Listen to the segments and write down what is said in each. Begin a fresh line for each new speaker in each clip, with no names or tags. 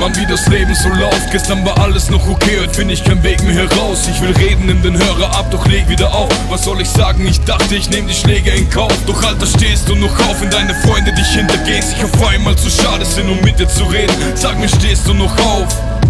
man, wie das Leben so läuft. Gestern war alles noch okay, heute find ich keinen Weg mehr heraus. Ich will reden, nimm den Hörer ab, doch leg wieder auf. Was soll ich sagen, ich dachte, ich nehm die Schläge in Kauf. Doch Alter, stehst du noch auf, wenn deine Freunde dich hintergehen, sich auf einmal zu schade sind, um mit dir zu reden. Sag mir, stehst du noch auf?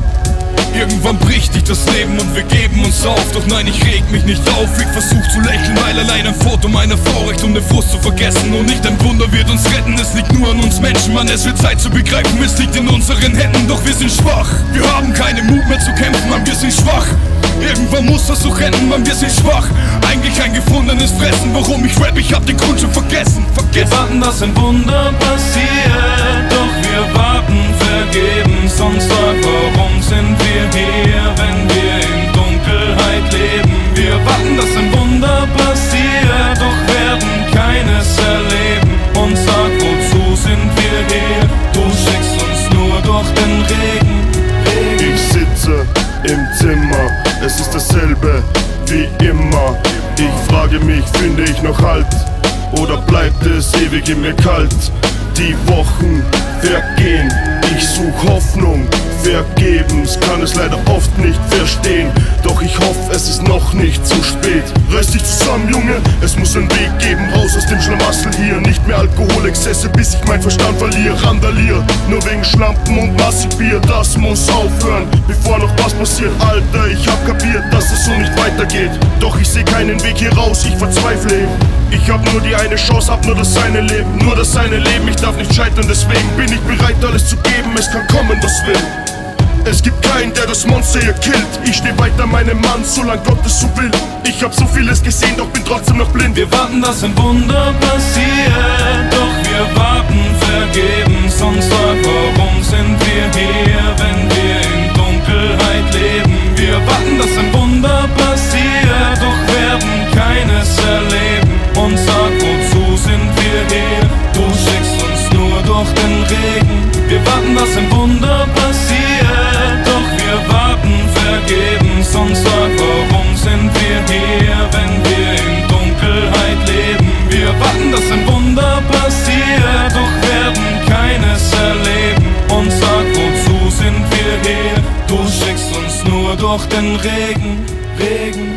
Irgendwann bricht dich das Leben und wir geben uns auf. Doch nein, ich reg mich nicht auf. Ich versuch zu lächeln, weil allein ein Foto meiner Frau reicht, um den Frust zu vergessen. Und nicht ein Wunder wird uns retten, es liegt nur an uns Menschen. Mann, es wird Zeit zu begreifen, es liegt in unseren Händen. Doch wir sind schwach, wir haben keinen Mut mehr zu kämpfen, Mann, wir sind schwach. Irgendwann muss das so rennen, Mann, wir sind schwach. Eigentlich ein gefundenes Fressen, warum ich rap, ich hab den Grund schon vergessen.
Wir warten, dass ein Wunder passiert, doch wir warten vergebens. Und sag, warum sind wir hier, wenn wir in Dunkelheit leben? Wir warten, dass ein Wunder passiert, doch werden keines erleben. Und sag, wozu sind wir hier? Du schickst uns nur durch den Regen.
Ich sitze im Zimmer, es ist dasselbe wie immer. Ich frage mich, finde ich noch Halt? Oder bleibt es ewig in mir kalt? Die Wochen vergehen, ich such Hoffnung, vergebens, kann es leider oft nicht verstehen. Doch ich hoffe, es ist noch nicht zu spät. Reiß dich zusammen, Junge, es muss einen Weg geben, raus aus dem Schlamassel hier. Nicht mehr Alkoholexzesse, bis ich mein Verstand verliere. Randalier, nur wegen Schlampen und Massigbier. Das muss aufhören, bevor noch was passiert. Alter, ich hab kapiert, dass es so nicht weitergeht. Doch ich seh keinen Weg hier raus, ich verzweifle. Ich hab nur die eine Chance, hab nur das eine Leben. Nur das eine Leben, ich darf nicht scheitern, deswegen bin ich bereit, alles zu geben. Es kann kommen, was will. Es gibt keinen, der das Monster hier killt. Ich steh weiter meinem Mann, solange Gott es so will. Ich hab so vieles gesehen, doch bin trotzdem noch blind.
Wir warten, dass ein Wunder passiert, doch wir warten vergebens. Und sag, warum sind wir hier, wenn wir in Dunkelheit leben? Wir warten, dass ein Wunder passiert, doch werden keines erleben. Und sag, wozu sind wir hier? Du schickst uns nur durch den Regen. Wir warten, dass ein Wunder passiert, doch wir warten vergebens. Und sag, warum sind wir hier, wenn wir in Dunkelheit leben? Wir warten, dass ein Wunder passiert, doch werden keines erleben. Und sag, wozu sind wir hier? Du schickst uns nur durch den Regen, Regen.